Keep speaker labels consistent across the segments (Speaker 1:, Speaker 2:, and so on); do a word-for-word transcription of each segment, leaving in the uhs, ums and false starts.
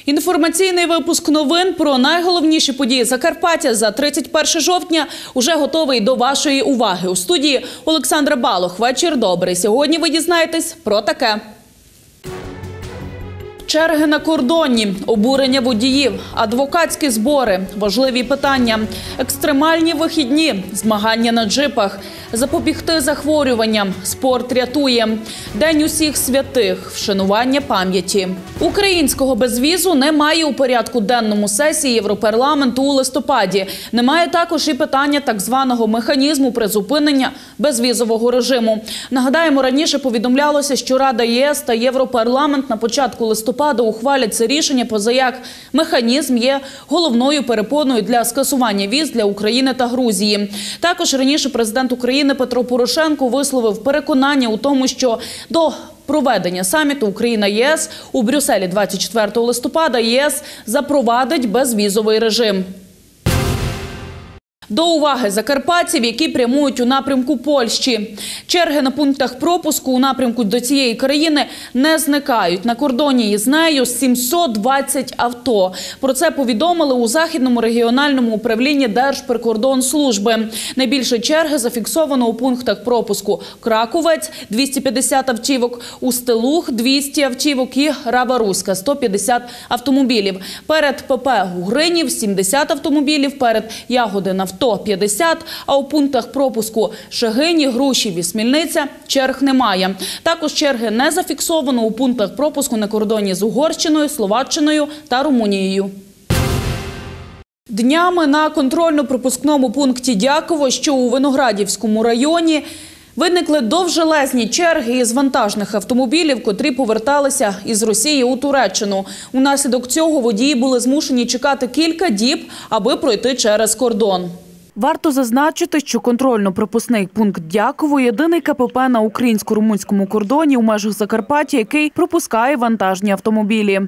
Speaker 1: Інформаційний випуск новин про найголовніші події Закарпаття за тридцять перше жовтня уже готовий до вашої уваги. У студії Олександра Балох. Вечір добрий. Сьогодні ви дізнаєтесь про таке. Черги на кордоні, обурення водіїв, адвокатські збори, важливі питання, екстремальні вихідні, змагання на джипах, запобігти захворюванням, спорт рятує, День усіх святих, вшанування пам'яті. Українського безвізу немає у порядку денному сесії Європарламенту у листопаді. Немає також і питання так званого механізму призупинення безвізового режиму. Нагадаємо, раніше повідомлялося, що Рада ЄС та Європарламент на початку листопада ухвалять це рішення, позаяк механізм є головною перепоною для скасування віз для України та Грузії. Також раніше президент України Петро Порошенко висловив переконання у тому, що до проведення саміту Україна-ЄС у Брюсселі двадцять четвертого листопада ЄС запровадить безвізовий режим. До уваги закарпатців, які прямують у напрямку Польщі. Черги на пунктах пропуску у напрямку до цієї країни не зникають. На кордоні із нею сімсот двадцять авто. Про це повідомили у Західному регіональному управлінні Держприкордонслужби. Найбільше черги зафіксовано у пунктах пропуску Краковець – двісті п'ятдесят автівок, Устилуг – двісті автівок і Рава-Руська – сто п'ятдесят автомобілів. Перед ПП Угринів – сімдесят автомобілів, перед Ягодин-Авто – п'ятдесят, а у пунктах пропуску Шегині, Грушів і Смільниця черг немає. Також черги не зафіксовано у пунктах пропуску на кордоні з Угорщиною, Словаччиною та Румунією. Днями на контрольно-пропускному пункті Дяково, що у Виноградівському районі, виникли довжелезні черги із вантажних автомобілів, котрі поверталися із Росії у Туреччину. Унаслідок цього водії були змушені чекати кілька діб, аби пройти через кордон. Варто зазначити, що контрольно-пропускний пункт Дяково – єдиний КПП на українсько-румунському кордоні у межах Закарпаття, який пропускає вантажні автомобілі.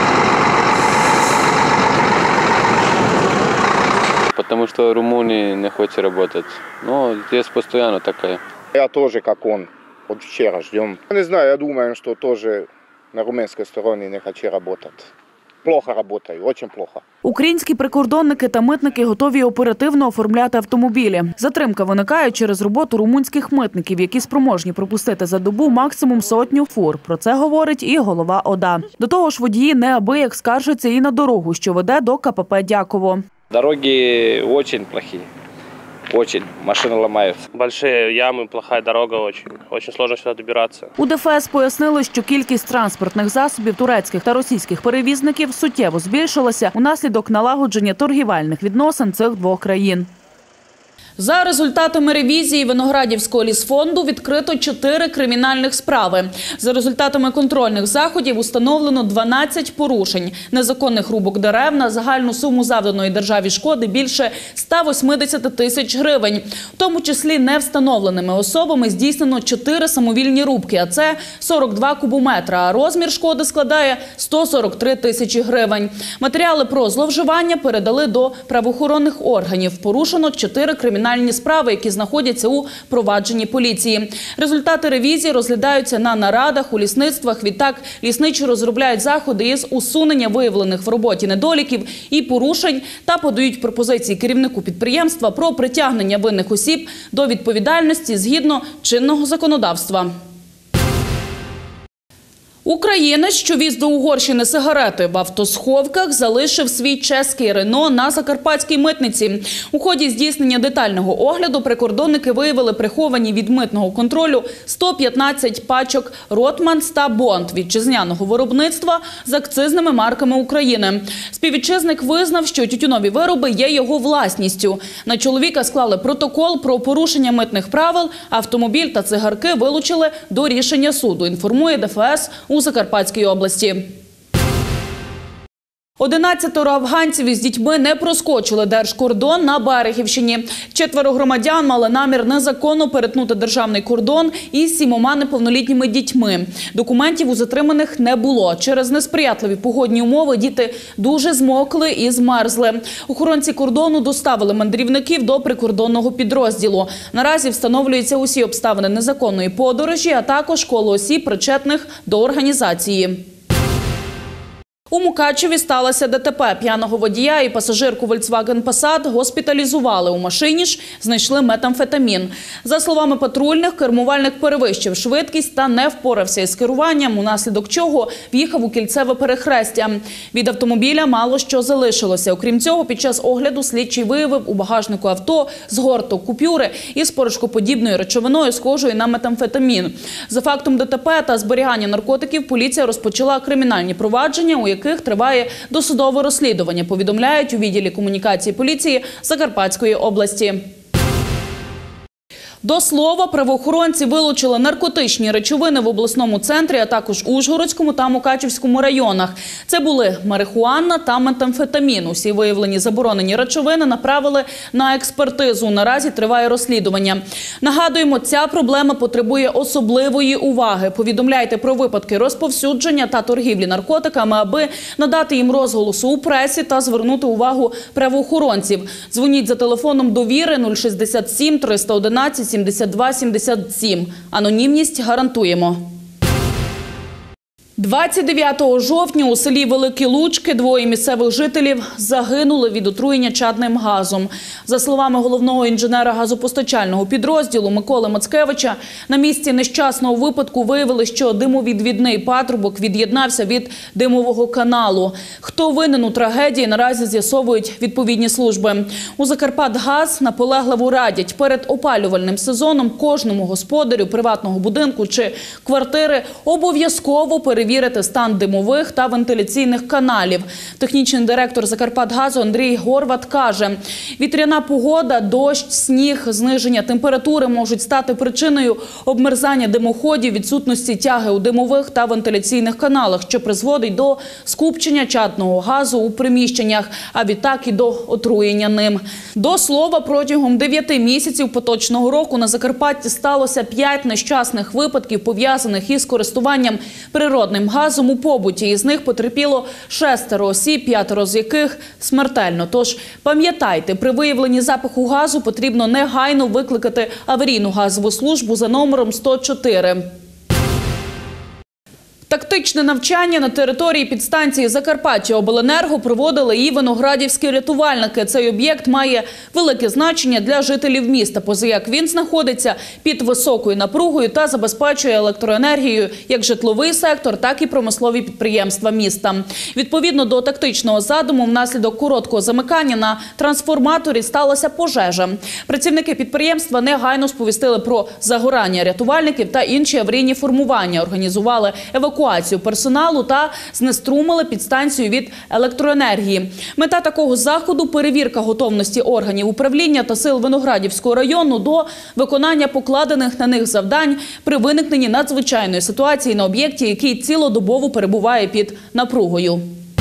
Speaker 2: Потому что Румыния не хочет работать. Но здесь постоянно такая.
Speaker 3: Я тоже, как он, от вчера ждем. Не знаю, я думаю, что тоже на румынской стороне не хочу работать. Плохо работаю, очень плохо.
Speaker 1: Українські прикордонники та митники готові оперативно оформляти автомобілі. Затримка виникає через роботу румунських митників, які спроможні пропустити за добу максимум сотню фур. Про це говорить і голова ОДА. До того ж, водії неабияк скаржаться і на дорогу, що веде до КПП Дяково.
Speaker 4: Дороги очень плохие. Очень. Машины ломаются.
Speaker 5: Большие ямы, плохая дорога очень. Очень сложно сюда добираться.
Speaker 1: У ДФС пояснили, що кількість транспортних засобів турецьких та російських перевізників суттєво збільшилася унаслідок налагодження торгівельних відносин цих двох країн. За результатами ревізії Виноградівського лісфонду відкрито чотири кримінальних справи. За результатами контрольних заходів установлено дванадцять порушень. Незаконних рубок дерев на загальну суму завданої державі шкоди більше ста восьмидесяти тисяч гривень. В тому числі невстановленими особами здійснено чотири самовільні рубки, а це сорок два кубометра, а розмір шкоди складає сто сорок три тисячі гривень. Матеріали про зловживання передали до правоохоронних органів. Порушено чотири кримінальні Кримінальні справи, які знаходяться у провадженні поліції. Результати ревізії розглядаються на нарадах, у лісництвах. Відтак, лісничі розробляють заходи із усунення виявлених в роботі недоліків і порушень та подають пропозиції керівнику підприємства про притягнення винних осіб до відповідальності згідно чинного законодавства. Українець, що віз до Угорщини сигарети в автосховках, залишив свій чеський Рено на закарпатській митниці. У ході здійснення детального огляду прикордонники виявили приховані від митного контролю сто п'ятнадцять пачок «Ротманс» та «Бонд» вітчизняного виробництва з акцизними марками України. Співвітчизник визнав, що тютюнові вироби є його власністю. На чоловіка склали протокол про порушення митних правил, автомобіль та цигарки вилучили до рішення суду, інформує ДФС у Закарпатській області. Одинадцятеро афганців із дітьми не проскочили держкордон на Берегівщині. Четверо громадян мали намір незаконно перетнути державний кордон із сімома неповнолітніми дітьми. Документів у затриманих не було. Через несприятливі погодні умови діти дуже змокли і змерзли. Охоронці кордону доставили мандрівників до прикордонного підрозділу. Наразі встановлюються усі обставини незаконної подорожі, а також коло осіб, причетних до організації. У Мукачеві сталося ДТП. П'яного водія і пасажирку Volkswagen Passat госпіталізували. У машині ж знайшли метамфетамін. За словами патрульних, кермувальник перевищив швидкість та не впорався із керуванням, унаслідок чого в'їхав у кільцеве перехрестя. Від автомобіля мало що залишилося. Окрім цього, під час огляду слідчий виявив у багажнику авто згорток купюри із порошкоподібною речовиною, схожою на метамфетамін. За фактом ДТП та зберігання наркотиків поліція розпочала кримінальні провадження, у яких триває досудове розслідування, повідомляють у відділі комунікації поліції Закарпатської області. До слова, правоохоронці вилучили наркотичні речовини в обласному центрі, а також Ужгородському та Мукачевському районах. Це були марихуана та метамфетамін. Усі виявлені заборонені речовини направили на експертизу. Наразі триває розслідування. Нагадуємо, ця проблема потребує особливої уваги. Повідомляйте про випадки розповсюдження та торгівлі наркотиками, аби надати їм розголосу у пресі та звернути увагу правоохоронців. Дзвоніть за телефоном довіри нуль шістдесят сім триста одинадцять сімдесят два сімдесят сім. Анонімність гарантуємо. двадцять дев'ятого жовтня у селі Великі Лучки двоє місцевих жителів загинули від отруєння чадним газом. За словами головного інженера газопостачального підрозділу Миколи Мацкевича, на місці нещасного випадку виявили, що димовідвідний патрубок від'єднався від димового каналу. Хто винен у трагедії, наразі з'ясовують відповідні служби. У Закарпатгаз наполегливо радять перед опалювальним сезоном кожному господарю приватного будинку чи квартири обов'язково перевірити перевірити стан димових та вентиляційних каналів. Технічний директор Закарпатгазу Андрій Горват каже, вітряна погода, дощ, сніг, зниження температури можуть стати причиною обмерзання димоходів, відсутності тяги у димових та вентиляційних каналах, що призводить до скупчення чадного газу у приміщеннях, а відтак і до отруєння ним. До слова, протягом дев'яти місяців поточного року на Закарпатті сталося п'ять нещасних випадків, пов'язаних із користуванням природним газом у побуті. Із них потерпіло шестеро осіб, п'ятеро з яких смертельно. Тож пам'ятайте, при виявленні запаху газу потрібно негайно викликати аварійну газову службу за номером сто чотири. Тактичне навчання на території підстанції Закарпаттяобленерго проводили і виноградівські рятувальники. Цей об'єкт має велике значення для жителів міста, позаяк він знаходиться під високою напругою та забезпечує електроенергією як житловий сектор, так і промислові підприємства міста. Відповідно до тактичного задуму, внаслідок короткого замикання на трансформаторі сталася пожежа. Працівники підприємства негайно сповістили про загорання рятувальників та інші аварійні формування, організували евакуацію персоналу та знеструмили підстанцію від електроенергії. Мета такого заходу – перевірка готовності органів управління та сил Виноградівського району до виконання покладених на них завдань при виникненні надзвичайної ситуації на об'єкті, який цілодобово перебуває під напругою.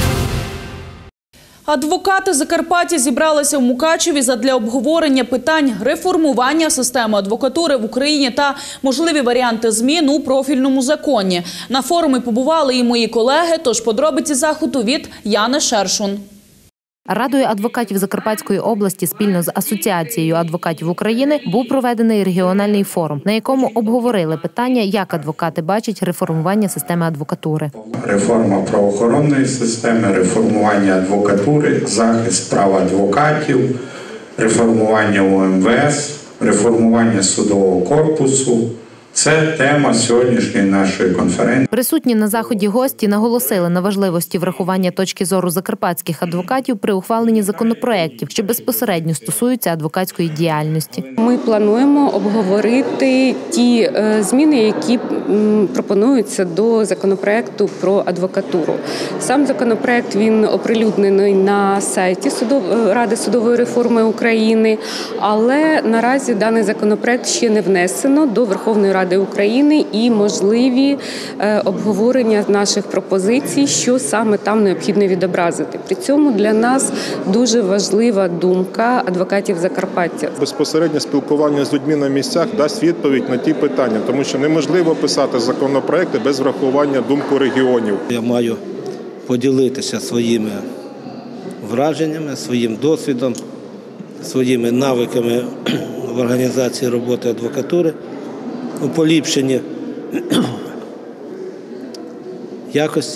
Speaker 1: Адвокати Закарпаття зібралися в Мукачеві задля обговорення питань реформування системи адвокатури в Україні та можливі варіанти змін у профільному законі. На форумі побували і мої колеги, тож подробиці заходу від Яни Шершун.
Speaker 6: Радою адвокатів Закарпатської області спільно з Асоціацією адвокатів України був проведений регіональний форум, на якому обговорили питання, як адвокати бачать реформування системи адвокатури.
Speaker 7: Реформа правоохоронної системи, реформування адвокатури, захист прав адвокатів, реформування У Ем Ве Ес, реформування судового корпусу. Це тема сьогоднішньої нашої конференції.
Speaker 6: Присутні на заході гості наголосили на важливості врахування точки зору закарпатських адвокатів при ухваленні законопроєктів, що безпосередньо стосуються адвокатської діяльності.
Speaker 8: Ми плануємо обговорити ті зміни, які пропонуються до законопроєкту про адвокатуру. Сам законопроєкт, він оприлюднений на сайті Ради судової реформи України, але наразі даний законопроєкт ще не внесено до Верховної Ради України і можливі обговорення наших пропозицій, що саме там необхідно відобразити. При цьому для нас дуже важлива думка адвокатів Закарпаття.
Speaker 9: Безпосереднє спілкування з людьми на місцях дасть відповідь на ті питання, тому що неможливо писати законопроекти без врахування думки регіонів.
Speaker 10: Я маю поділитися своїми враженнями, своїм досвідом, своїми навиками в організації роботи адвокатури, у поліпшенні якості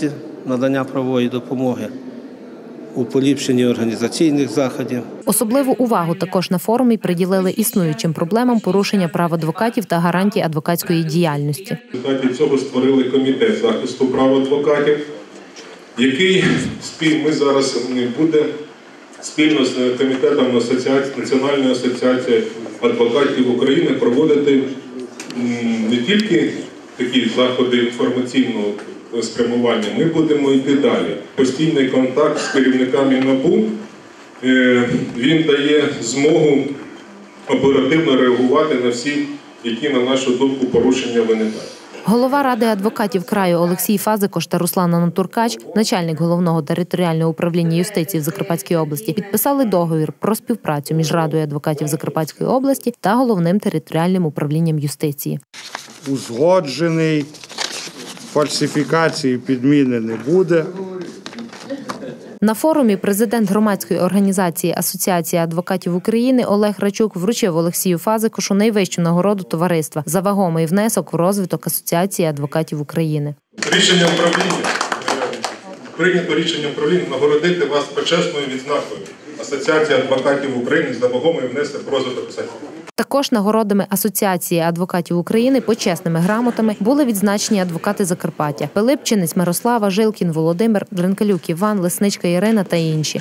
Speaker 10: надання правової допомоги у поліпшенні організаційних заходів.
Speaker 6: Особливу увагу також на форумі приділили існуючим проблемам порушення прав адвокатів та гарантій адвокатської діяльності.
Speaker 9: В результаті цього створили комітет захисту прав адвокатів, який ми зараз буде спільно з комітетом асоціації, Національної асоціації адвокатів України проводити не тільки такі заходи інформаційного спрямування, ми будемо йти далі. Постійний контакт з керівниками НАБУ, він дає змогу оперативно реагувати на всі, які, на нашу думку, порушення виникають.
Speaker 6: Голова Ради адвокатів краю Олексій Фазикош та Руслан Анатуркач, начальник Головного територіального управління юстиції в Закарпатській області, підписали договір про співпрацю між Радою адвокатів Закарпатської області та Головним територіальним управлінням юстиції.
Speaker 11: Узгоджений, фальсифікації, підміни не буде.
Speaker 6: На форумі президент громадської організації Асоціація адвокатів України Олег Рачук вручив Олексію Фазикошу найвищу нагороду товариства за вагомий внесок в розвиток Асоціації адвокатів України.
Speaker 9: Рішенням правління, прийнято рішенням правління нагородити вас почесною відзнакою Асоціації адвокатів України за вагомий внесок в розвиток Асоціації.
Speaker 6: Також нагородами Асоціації адвокатів України почесними грамотами були відзначені адвокати Закарпаття – Пилипчинець Мирослава, Жилкін Володимир, Дренкалюк Іван, Лесничка Ірина та інші.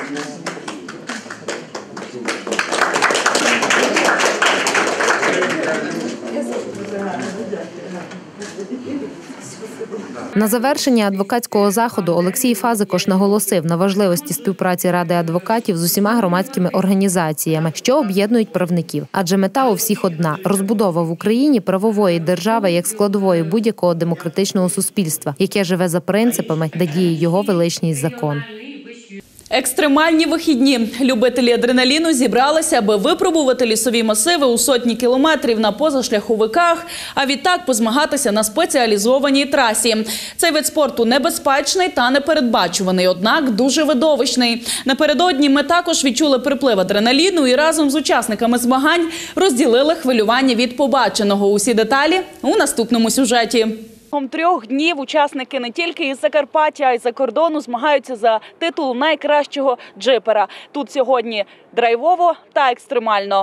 Speaker 6: На завершення адвокатського заходу Олексій Фазикош наголосив на важливості співпраці Ради адвокатів з усіма громадськими організаціями, що об'єднують правників. Адже мета у всіх одна – розбудова в Україні правової держави як складової будь-якого демократичного суспільства, яке живе за принципами, де діє його величність закон.
Speaker 1: Екстремальні вихідні. Любителі адреналіну зібралися, аби випробувати лісові масиви у сотні кілометрів на позашляховиках, а відтак позмагатися на спеціалізованій трасі. Цей вид спорту небезпечний та непередбачуваний, однак дуже видовищний. Напередодні ми також відчули приплив адреналіну і разом з учасниками змагань розділили хвилювання від побаченого. Усі деталі у наступному сюжеті. Протягом трьох днів учасники не тільки із Закарпаття, а й за кордону змагаються за титул найкращого джипера. Тут сьогодні драйвово та екстремально.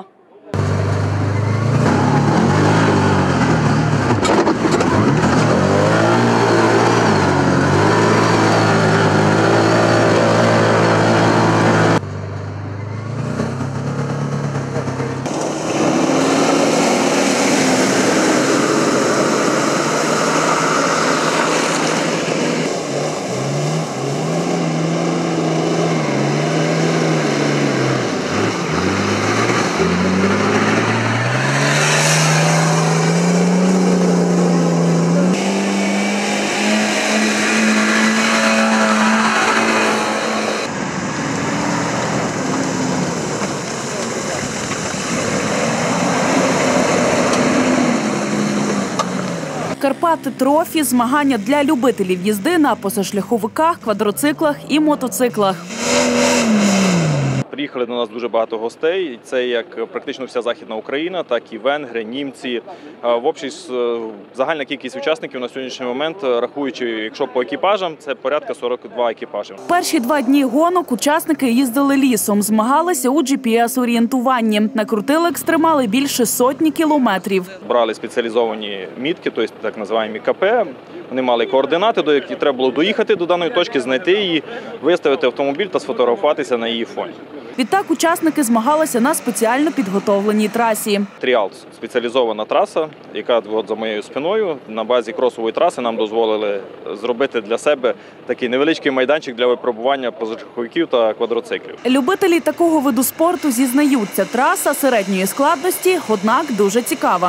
Speaker 1: Карпати Трофі – змагання для любителів їзди на позашляховиках, квадроциклах і мотоциклах.
Speaker 12: Приїхали до нас дуже багато гостей. Це як практично вся Західна Україна, так і венгри, німці. В общій загальна кількість учасників на сьогоднішній момент, рахуючи, якщо по екіпажам, це порядка сорок два екіпажі.
Speaker 1: Перші два дні гонок учасники їздили лісом, змагалися у джі пі ес-орієнтуванні. Накрутили екстремали більше сотні кілометрів.
Speaker 12: Брали спеціалізовані мітки, тобто так називаємо ка пе. Вони мали координати, до яких треба було доїхати до даної точки, знайти її, виставити автомобіль та сфотографуватися на її фоні.
Speaker 1: Відтак учасники змагалися на спеціально підготовленій трасі.
Speaker 12: Тріал – спеціалізована траса, яка от за моєю спиною. На базі кросової траси нам дозволили зробити для себе такий невеличкий майданчик для випробування позашляховиків та квадроциклів.
Speaker 1: Любителі такого виду спорту зізнаються, траса середньої складності, однак дуже цікава.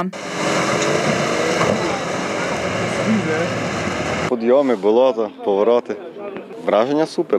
Speaker 13: Підйоми, болота, повороти. Враження супер.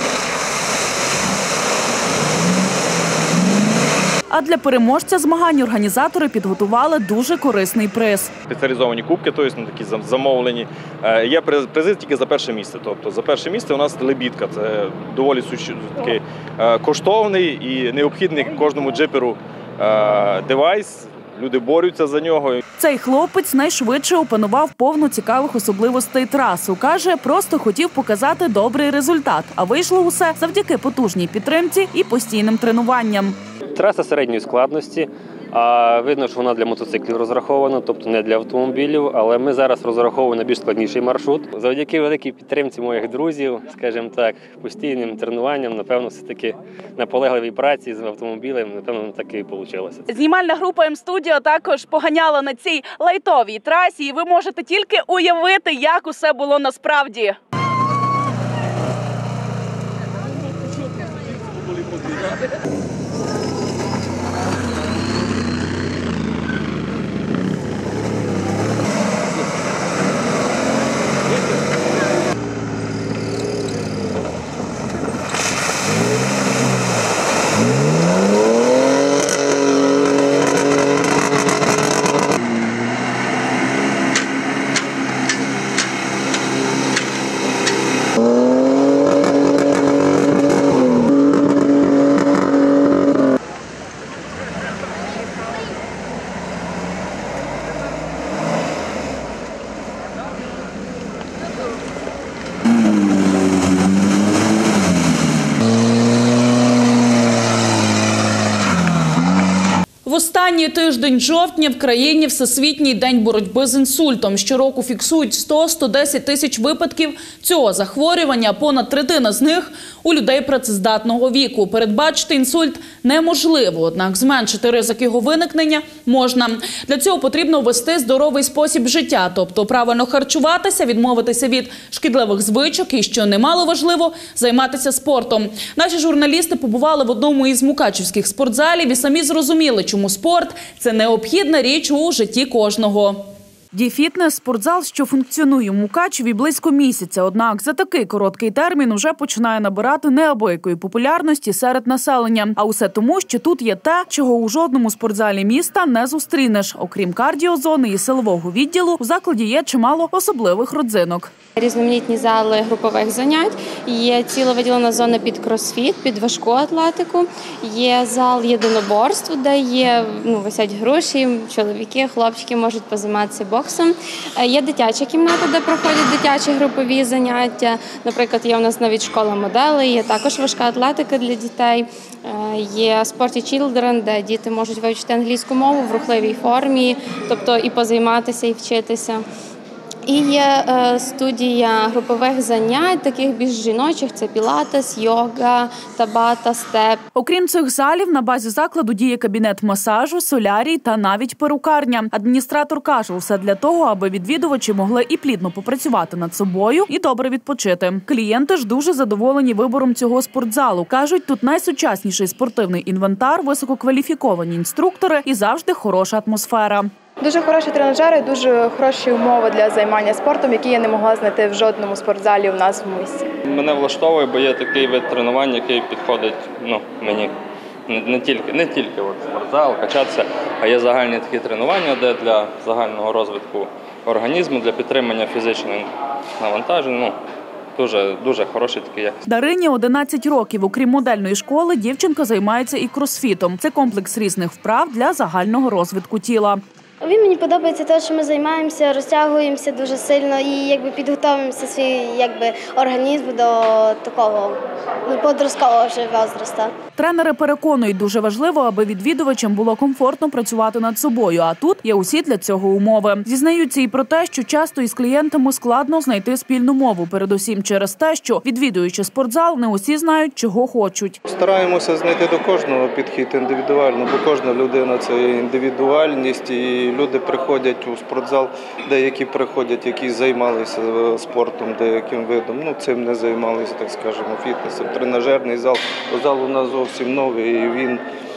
Speaker 1: А для переможця змагань організатори підготували дуже корисний приз.
Speaker 12: Спеціалізовані кубки, тобто такі замовлені. Є призи тільки за перше місце. Тобто за перше місце у нас лебідка. Це доволі такий коштовний і необхідний кожному джиперу девайс люди борються за нього.
Speaker 1: Цей хлопець найшвидше опанував повну цікавих особливостей трасу. Каже, просто хотів показати добрий результат. А вийшло усе завдяки потужній підтримці і постійним тренуванням.
Speaker 14: Траса середньої складності. А видно, що вона для мотоциклів розрахована, тобто не для автомобілів, але ми зараз розраховуємо на більш складніший маршрут. Завдяки великій підтримці моїх друзів, скажімо так, постійним тренуванням, напевно, все-таки наполегливій праці з автомобілем, напевно, так і вийшло.
Speaker 1: Знімальна група М-студіо також поганяла на цій лайтовій трасі, і ви можете тільки уявити, як усе було насправді. В останній тиждень жовтня в країні Всесвітній день боротьби з інсультом. Щороку фіксують сто - сто десять тисяч випадків цього захворювання, понад третина з них у людей працездатного віку. Передбачити інсульт неможливо, однак зменшити ризик його виникнення можна. Для цього потрібно вести здоровий спосіб життя, тобто правильно харчуватися, відмовитися від шкідливих звичок і, що немало важливо, займатися спортом. Наші журналісти побували в одному із мукачівських спортзалів і самі зрозуміли, чому спорт – це необхідна річ у житті кожного. Ді-фітнес – спортзал, що функціонує в Мукачеві близько місяця. Однак за такий короткий термін уже починає набирати неабиякої популярності серед населення. А усе тому, що тут є те, чого у жодному спортзалі міста не зустрінеш. Окрім кардіозони і силового відділу, у закладі є чимало особливих родзинок.
Speaker 15: Різноманітні зали групових занять, є ціла виділена зона під кросфіт, під важку атлетику, є зал єдиноборств, де є, ну, висять груші, чоловіки, хлопчики можуть позайматися боксом. Є дитяча кімната, де проходять дитячі групові заняття. Наприклад, є у нас навіть школа моделей, є також важка атлетика для дітей. Є Sporty Children, де діти можуть вивчити англійську мову в рухливій формі, тобто і позайматися, і вчитися. І є е, студія групових занять, таких більш жіночих – це пілатес, йога, табата, степ.
Speaker 1: Окрім цих залів, на базі закладу діє кабінет масажу, солярій та навіть перукарня. Адміністратор каже, усе для того, аби відвідувачі могли і плідно попрацювати над собою, і добре відпочити. Клієнти ж дуже задоволені вибором цього спортзалу. Кажуть, тут найсучасніший спортивний інвентар, висококваліфіковані інструктори і завжди хороша атмосфера.
Speaker 16: Дуже хороші тренажери, дуже хороші умови для займання спортом, які я не могла знайти в жодному спортзалі у нас в місті.
Speaker 17: Мене влаштовує, бо є такий вид тренувань, який підходить, ну, мені. Не, не тільки, не тільки от спортзал, качатися, а є загальні такі тренування, де для загального розвитку організму, для підтримання фізичних навантажень. Ну, Дуже, дуже хороший такий якість.
Speaker 1: Дарині одинадцять років. Окрім модельної школи, дівчинка займається і кросфітом. Це комплекс різних вправ для загального розвитку тіла.
Speaker 18: Він мені подобається те, що ми займаємося, розтягуємося дуже сильно і якби підготовуємося свій якби організм до такого ну, подросткового вже возрасту.
Speaker 1: Тренери переконують, дуже важливо, аби відвідувачам було комфортно працювати над собою, а тут є усі для цього умови. Зізнаються і про те, що часто із клієнтами складно знайти спільну мову, передусім через те, що відвідуючи спортзал, не усі знають, чого хочуть.
Speaker 10: Стараємося знайти до кожного підхід індивідуально, бо кожна людина – це індивідуальність, і люди приходять у спортзал, деякі приходять, які займалися спортом, деяким видом, ну цим не займалися, так скажемо, фітнесом. Тренажерний зал, зал у нас зовсім новий, і він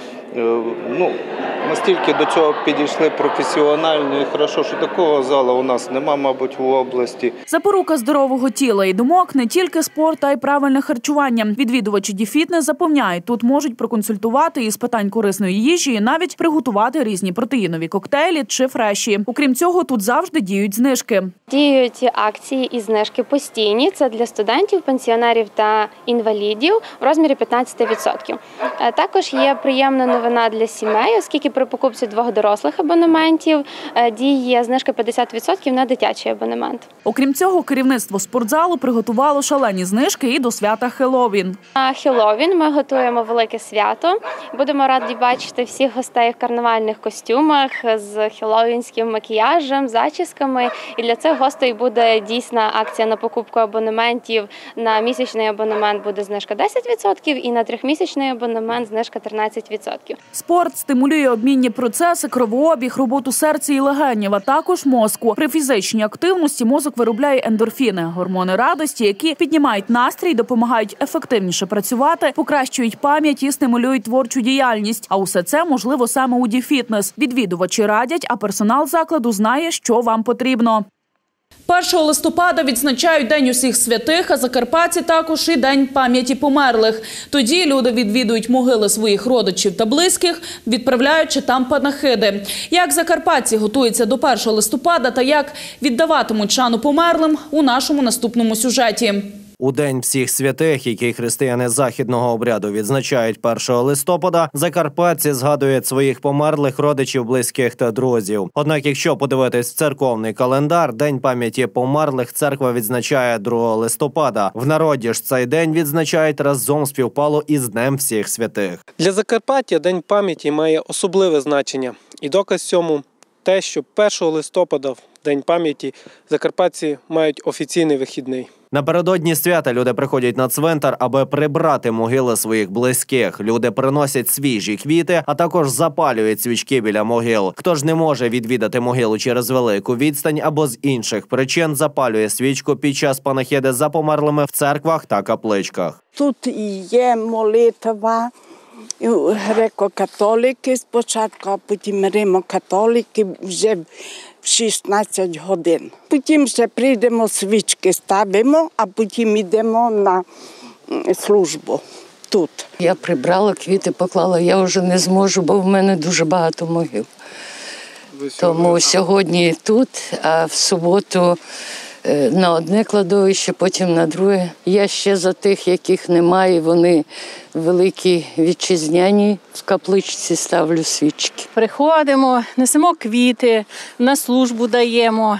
Speaker 10: ну, настільки до цього підійшли професіонально і хорошо, що такого залу у нас нема, мабуть, в області.
Speaker 1: Запорука здорового тіла і думок – не тільки спорт, а й правильне харчування. Відвідувачі Ді-фітнес запевняють, тут можуть проконсультувати із питань корисної їжі і навіть приготувати різні протеїнові коктейлі чи фреші. Окрім цього, тут завжди діють знижки.
Speaker 15: Діють акції і знижки постійні. Це для студентів, пенсіонерів та інвалідів в розмірі п'ятнадцять відсотків. Також є приємна новина для сімей, оскільки при покупці двох дорослих абонементів діє знижка п'ятдесят відсотків на дитячий абонемент.
Speaker 1: Окрім цього, керівництво спортзалу приготувало шалені знижки і до свята Хеллоуін.
Speaker 15: На Хеллоуін ми готуємо велике свято. Будемо раді бачити всіх гостей в карнавальних костюмах з хеллоуінським макіяжем, зачісками. І для цих гостей буде дійсна акція на покупку абонементів. На місячний абонемент буде знижка десять відсотків і на трьохмісячний абонемент знижка тринадцять відсотків.
Speaker 1: Спорт стимулює обмінні процеси, кровообіг, роботу серця і легенів, а також мозку. При фізичній активності мозок виробляє ендорфіни – гормони радості, які піднімають настрій, допомагають ефективніше працювати, покращують пам'ять і стимулюють творчу діяльність. А усе це можливо саме у Ді-Фітнес. Відвідувачі радять, а персонал закладу знає, що вам потрібно. першого листопада відзначають День усіх святих, а закарпатці також і День пам'яті померлих. Тоді люди відвідують могили своїх родичів та близьких, відправляючи там панахиди. Як закарпатці готуються до першого листопада та як віддаватимуть шану померлим – у нашому наступному сюжеті.
Speaker 19: У День всіх святих, який християни західного обряду відзначають першого листопада, закарпатці згадують своїх померлих родичів, близьких та друзів. Однак, якщо подивитись в церковний календар, День пам'яті померлих церква відзначає другого листопада. В народі ж цей день відзначають разом співпало із Днем всіх святих.
Speaker 20: Для Закарпаття День пам'яті має особливе значення. І доказ цьому те, що першого листопада, в День пам'яті, закарпатці мають офіційний вихідний.
Speaker 19: Напередодні свята люди приходять на цвинтар, аби прибрати могили своїх близьких. Люди приносять свіжі квіти, а також запалюють свічки біля могил. Хто ж не може відвідати могилу через велику відстань або з інших причин, запалює свічку під час панахиди за померлими в церквах та капличках.
Speaker 21: Тут є молитва греко-католики спочатку, а потім римо-католики вже в шістнадцять годин. Потім ще прийдемо, свічки ставимо, а потім йдемо на службу тут.
Speaker 22: Я прибрала, квіти поклала, я вже не зможу, бо в мене дуже багато могил. Тому сьогодні тут, а в суботу на одне кладовище, потім на друге. Я ще за тих, яких немає, вони великі вітчизняні, в капличці ставлю свічки.
Speaker 23: Приходимо, несемо квіти, на службу даємо,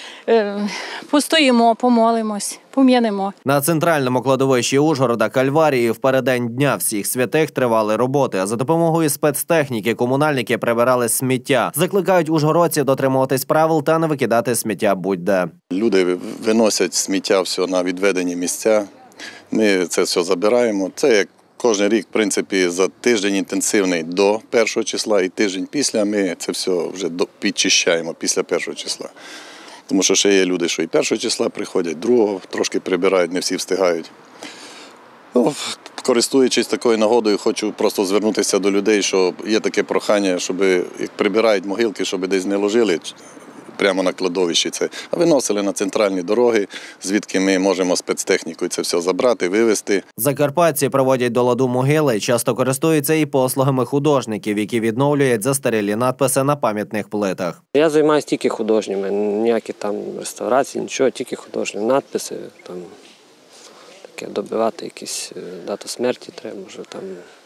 Speaker 23: постоїмо, помолимось, пом'янемо.
Speaker 19: На центральному кладовищі Ужгорода Кальварії в переддень Дня всіх святих тривали роботи. За допомогою спецтехніки комунальники прибирали сміття. Закликають ужгородців дотримуватись правил та не викидати сміття будь-де.
Speaker 24: Люди виносять сміття все на відведені місця. Ми це все забираємо. Це як кожен рік, в принципі, за тиждень інтенсивний до першого числа і тиждень після ми це все вже підчищаємо після першого числа. Тому що ще є люди, що і першого числа приходять, другого трошки прибирають, не всі встигають. Ну, користуючись такою нагодою, хочу просто звернутися до людей, що є таке прохання, щоб як прибирають могилки, щоб десь не ложили прямо на кладовищі це, а виносили на центральні дороги, звідки ми можемо спецтехнікою це все забрати, вивезти.
Speaker 19: Закарпатці проводять до ладу могили, часто користуються і послугами художників, які відновлюють застарілі надписи на пам'ятних плитах.
Speaker 25: Я займаюся тільки художніми, ніякі там реставрації, нічого, тільки художні надписи, там таке добивати якісь дату смерті треба, може там,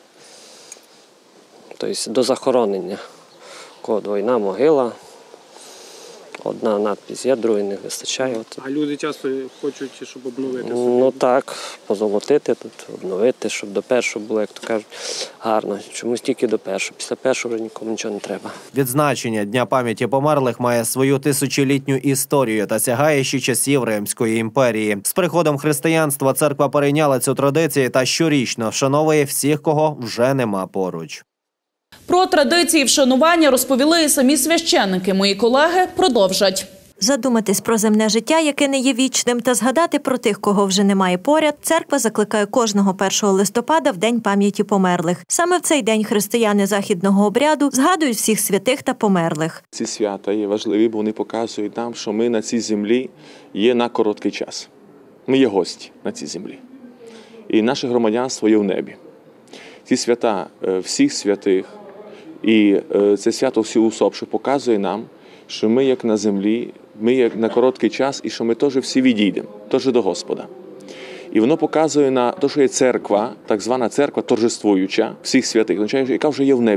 Speaker 25: тобто до захоронення. Кого двойна могила. Одна надпись є, другої не вистачає.
Speaker 20: А люди часто хочуть, щоб обновити?
Speaker 25: Ну так, позолотити тут, обновити, щоб до першого було, як то кажуть, гарно. Чомусь тільки до першого. Після першого вже нікому нічого не треба.
Speaker 19: Відзначення Дня пам'яті померлих має свою тисячолітню історію та сягає ще часів Римської імперії. З приходом християнства церква перейняла цю традицію та щорічно вшановує всіх, кого вже нема поруч.
Speaker 1: Про традиції вшанування розповіли і самі священники. Мої колеги продовжать.
Speaker 26: Задуматись про земне життя, яке не є вічним, та згадати про тих, кого вже немає поряд, церква закликає кожного першого листопада в День пам'яті померлих. Саме в цей день християни західного обряду згадують всіх святих та померлих.
Speaker 27: Ці свята є важливі, бо вони показують нам, що ми на цій землі є на короткий час. Ми є гості на цій землі. І наше громадянство є в небі. Ці свята всіх святих, і це свято всіх усопших показує нам, що ми як на землі, ми як на короткий час, і що ми теж всі відійдемо, теж до Господа. І воно показує на те, що є церква, так звана церква торжествуюча всіх святих, яка вже є в небі.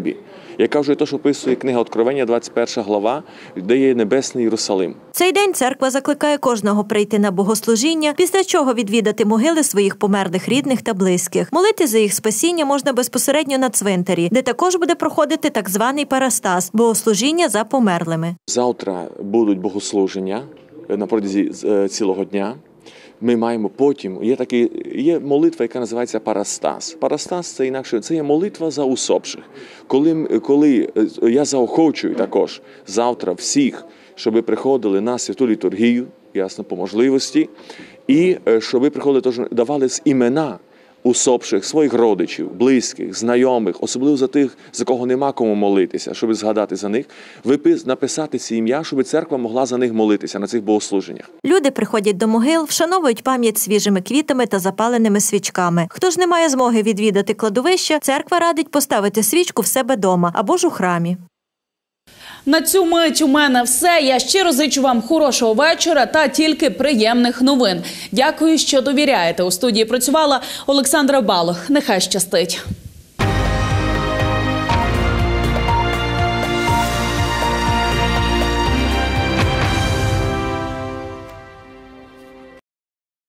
Speaker 27: яка вже те, що описує книга Откровення, двадцять перша глава, де є Небесний Єрусалим.
Speaker 26: Цей день церква закликає кожного прийти на богослужіння, після чого відвідати могили своїх померлих рідних та близьких. Молити за їх спасіння можна безпосередньо на цвинтарі, де також буде проходити так званий парастас – богослужіння за померлими.
Speaker 27: Завтра будуть богослуження на протязі цілого дня. Ми маємо потім, є, такі, є молитва, яка називається парастас. Парастас – це інакше, це є молитва за усопших. Коли, коли я заохочую також завтра всіх, щоб приходили на святу літургію, ясно, по можливості, і щоб приходили, тож давали імена усопших, своїх родичів, близьких, знайомих, особливо за тих, за кого нема кому молитися, щоб згадати за них, написати ці ім'я, щоб церква могла за них молитися на цих богослуженнях.
Speaker 26: Люди приходять до могил, вшановують пам'ять свіжими квітами та запаленими свічками. Хто ж не має змоги відвідати кладовище, церква радить поставити свічку в себе дома або ж у храмі.
Speaker 1: На цю мить у мене все. Я щиро зичу вам хорошого вечора та тільки приємних новин. Дякую, що довіряєте. У студії працювала Олександра Балох. Нехай щастить.